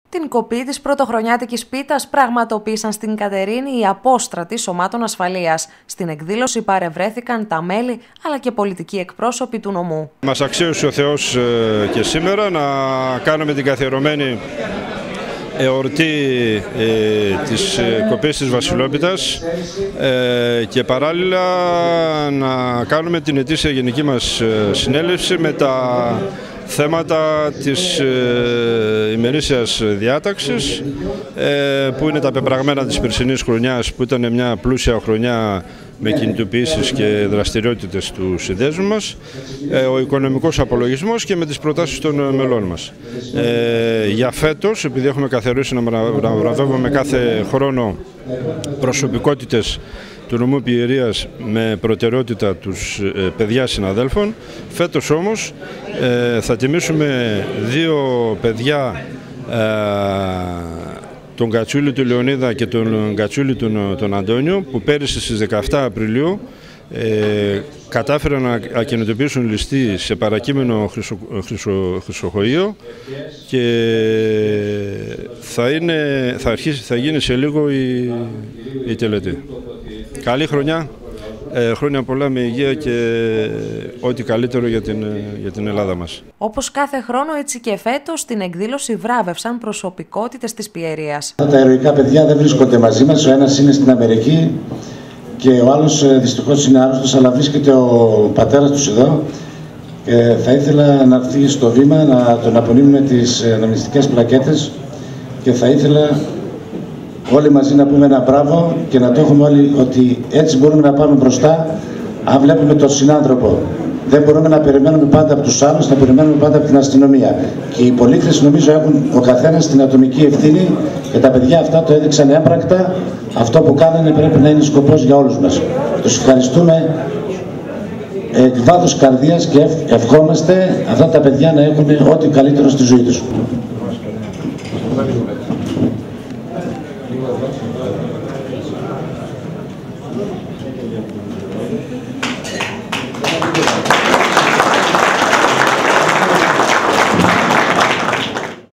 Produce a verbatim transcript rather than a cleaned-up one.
Την κοπή της πρωτοχρονιάτικης πίτας πραγματοποίησαν στην Κατερίνη οι απόστρατοι σωμάτων ασφαλείας. Στην εκδήλωση παρευρέθηκαν τα μέλη αλλά και πολιτικοί εκπρόσωποι του νομού. Μας αξίωσε ο Θεός και σήμερα να κάνουμε την καθιερωμένη εορτή ε, της κοπής της Βασιλόπιτας ε, και παράλληλα να κάνουμε την ετήσια γενική μας συνέλευση με τα θέματα της ε, ημερήσιας διάταξης ε, που είναι τα πεπραγμένα της περσινής χρονιάς, που ήταν μια πλούσια χρονιά με κινητοποιήσεις και δραστηριότητες του συνδέσμου μας, ε, ο οικονομικός απολογισμός και με τις προτάσεις των μελών μας. Ε, για φέτος, επειδή έχουμε καθορίσει να βραβεύουμε κάθε χρόνο προσωπικότητες του νομού Πιερίας με προτεραιότητα τους ε, παιδιά συναδέλφων, φέτος όμως ε, θα τιμήσουμε δύο παιδιά, ε, τον Κατσούλη του Λεωνίδα και τον Κατσούλη του τον Αντώνιο, που πέρυσι στις δεκαεφτά Απριλίου ε, κατάφεραν να ακινητοποιήσουν ληστή σε παρακείμενο χρυσο, χρυσο, χρυσοχοείο και θα, είναι, θα, αρχίσει, θα γίνει σε λίγο η, η τελετή. Καλή χρονιά, ε, χρόνια πολλά με υγεία και ό,τι καλύτερο για την, για την Ελλάδα μας. Όπως κάθε χρόνο, έτσι και φέτος, στην εκδήλωση βράβευσαν προσωπικότητες της Πιερίας. Τα ηρωικά παιδιά δεν βρίσκονται μαζί μας, ο ένας είναι στην Αμερική και ο άλλος δυστυχώς είναι άρρωστος, αλλά βρίσκεται ο πατέρας τους εδώ. Και θα ήθελα να έρθει στο βήμα να τον απονείμουμε τις νομιστικές πλακέτες και θα ήθελα όλοι μαζί να πούμε ένα μπράβο και να το έχουμε όλοι, ότι έτσι μπορούμε να πάμε μπροστά αν βλέπουμε τον συνάνθρωπο. Δεν μπορούμε να περιμένουμε πάντα από τους άλλους, να περιμένουμε πάντα από την αστυνομία. Και οι πολίτες νομίζω έχουν ο καθένας την ατομική ευθύνη και τα παιδιά αυτά το έδειξαν έμπρακτα. Αυτό που κάνανε πρέπει να είναι σκοπός για όλους μας. Τους ευχαριστούμε εκ βάθους καρδίας και ευχόμαστε αυτά τα παιδιά να έχουν ό,τι καλύτερο στη ζωή τους.